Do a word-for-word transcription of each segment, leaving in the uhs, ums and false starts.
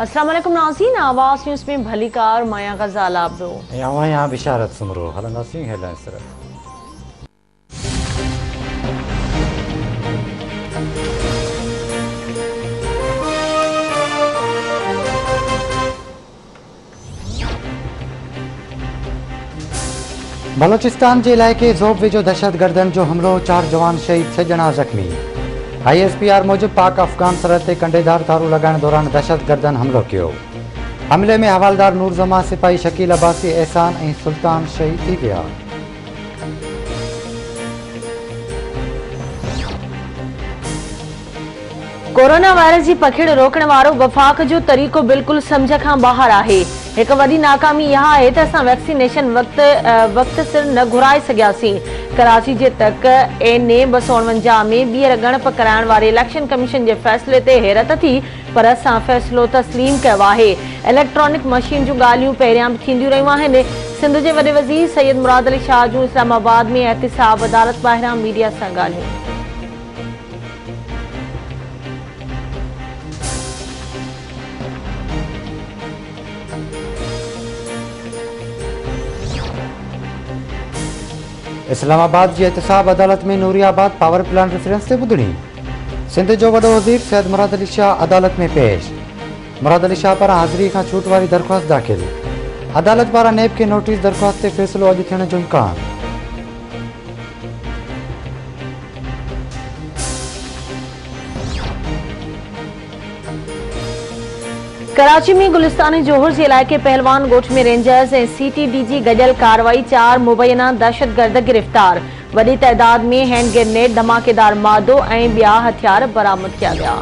अस्सलाम वालेकुम नाज़रीन, आवाज़ न्यूज़ में भली कार माया गज़ाल आबरो यहाँ यहाँ बिशारत सुमरो हलंदासीं हेडलाइंस तरफ। बलोचिस्तान के इलाके ज़ोब वेझो दहशतगर्दन जो हमलो, चार जवान शहीद, छह जना जख्मी। आई एस पी आर मूजिब पाक अफगान सरहद ते कंडेदार तारू लगाने दौरान दहशतगर्दन हमलो कियो। हमले में हवालदार नूर जमा, सिपाही शकील अब्बासी, एहसान और सुल्तान शहीद थी गया। कोरोना वायरस की पखिड़ रोकने वालों वफाक जो तरीको बिल्कुल समझ का बाहर है। एक वडी नाकामी यह है तो असां वैक्सीनेशन वक्त वक्त सिर न घुराए सघियासीं। कराची जे तक एन ए ब सौ उणवंजाह में ॿीहर गणप कराइण वारे इलेक्शन कमीशन के फैसले ते हैरत थी, पर असां फैसलो तस्लीम किया है। इलेक्ट्रॉनिक मशीन जूं ॻाल्हियूं पहिरियां भी थींदियूं रहियूं आहिनि। सिंध के वॾे वज़ीर सैयद मुराद अली शाह जूं इस्लामाबाद में एहतिसाब अदालत ॿाहिरां मीडिया सां ॻाल्हियूं। इस्लामाबाद की एहतिसाब अदालत में नूरियाबाद पावर प्लांट रेफरेंस से बुधणी। सिंध जो वडो वजीर सैयद मुराद अली शाह अदालत में पेश। मुराद अली शाह पारा हाज़िरी का छूट वाली दरख्वास्त दाखिल। अदालत पारा नेब के नोटिस दरख्वास्त से फैसलो अज थियण जो इम्कान। कराची में गुलिस्तानी जोहर के इलाके पहलवान गोठ में रेंजर्स और सी टी डी जी गजल कार्रवाई, चार मुबैना दहशतगर्द गिरफ्तार। बड़ी तादाद में हैंड ग्रेनेड, धमाकेदार मादो और बिया हथियार बरामद किया गया।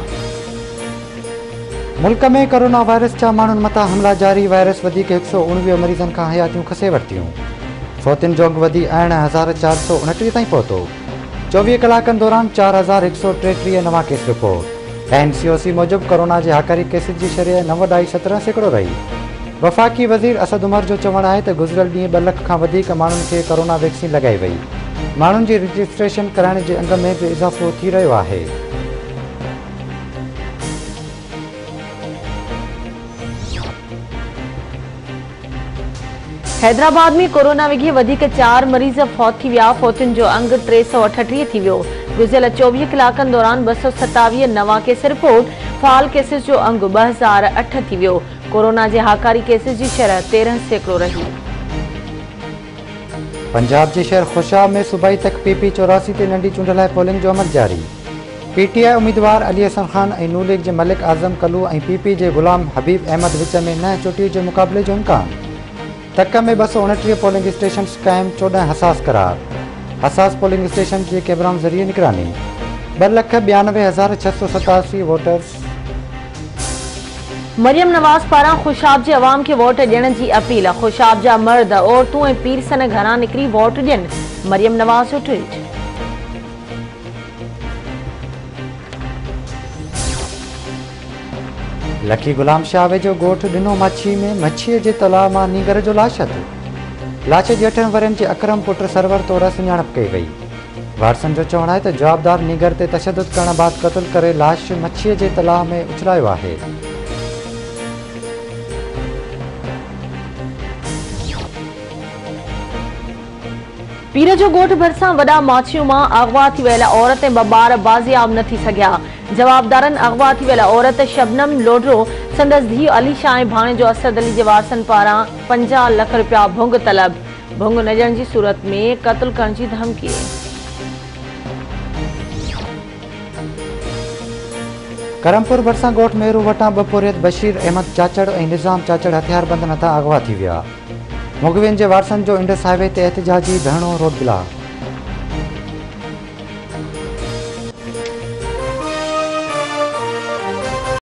मुल्क में कोरोना वायरस जा माण्हुनि मथां हमला जारी। वायरस वधी के एक सौ उणिवीह मरीजन का हयातियूं खसे वरतियूं। फौतियुनि जो अघु वधी अरिड़हं हज़ार चार सौ उणटीह ताईं पहुतो। चौवीह कलाकनि दौरान चार हज़ार एक सौ टेटीह नवा case report. N C O C मूजिब कोरोना के हाकारी केसिस की शरह नव ढाई सत्रह सैकड़ो रही। वफ़ाकी वज़ीर असद उमर जो चवण है तो गुज़िरियल ॾींहुं ॿ लख खां वधीक माण्हुनि खे कोरोना वैक्सीन लगाई वई। माण्हुनि जी रजिस्ट्रेशन कराइण जे अंग में भी इज़ाफ़ो थी रहियो आहे। हैदराबाद में कोरोना विघे वधीक चार मरीज फौत थी विया। फौतियुनि जो अंग टे सौ अठटीह थी वियो। गुज़िरियल चौबीह कलाकनि दौरान ॿ सौ सतावीह नवा केस रिपोर्ट। फाल केसिस जो अंग ॿ हज़ार अठ थी वियो। कोरोना के हाकारी केसिस की शरह तेरहं सैकड़ो रही। पंजाब के शहर खुशाब में सूबाई तक पी पी चौरासी ते नंढी चूंड लाइ पोलिंग जो अमल जारी। पी टी आई उम्मीदवार अली हसन खान और नू लीग के मलिक आज़म कलू और पी पी के गुलाम हबीब अहमद विच में नए चोटी के मुकाबले जो इम्कान। तक में ॿ सौ उणटीह पोलिंग स्टेशन कायम, चौदह हसास करार। हसास पोलिंग स्टेशन के कैमरा जरिए निगरानी। ब लख बयानवे हज़ार छह सौ सतासी वोटर्स। मरियम नवाज पारा खुशाब के अवाम के वोट ॾियण की अपील। खुशाब जा मर्द, औरतूं और पीर सन घरां निकरी वोट ॾियन। मरियम नवाज जो ट्वीट। लखी गुलाम शाह वेझो गोठ दिनो मच्छी में मच्छी के तलाव में नीगर जो लाश हथ। लाश के अठन वरन के अकरम पुट सरवर तौर सुञाणप कई वई। वारसन जो चवण है तो जवाबदार नीगर ते तशद्दुद करण बाद कत्ल करे लाश मच्छी के तलाव में उछलायो है। पीर जो गोठ भरसा वडा माछियों में अगवा थी वयल औरत ब बार बाजियाब न थी सघिया। जवाबदारन अगवा थी वयल औरत शबनम लोडरो, संदस धी अली शाह भाणे जो असद अली के वारसन पारा पंजाह लख रुपया भुंग तलब। भुंग न ॾियण की सूरत में कत्ल करण की धमकी। करमपुर भरसा गोठ मेरू वटा बपोरियत बशीर अहमद चाचड़ और निज़ाम चाचड़ हथियारबंद नथा अगवा थी विया। मुगविन के वारसन जो इंडस हाईवे ते एहतजाजी धरणो रोड ब्लॉक।